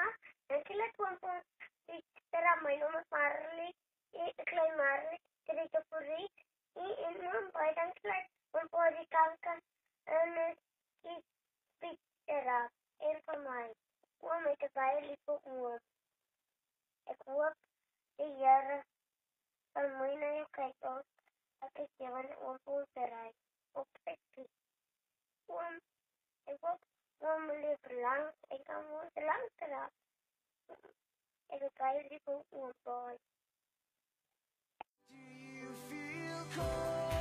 Dankjewel voor mijn naam is Marlee, klein Marlee, Trito Puri, en naam bij dankjewel voor die kanker en ik piet eraf, en van mij. Oom met de baie lieve oom. Ik hoop die Here van my na jou kyk ook, dat ek jou aan oom voel te ry, op ek piet. Oom, ek hoop oom leef lang, ek kan oom lang te raak. Ek is baie lief oom, boy. Do you feel cold?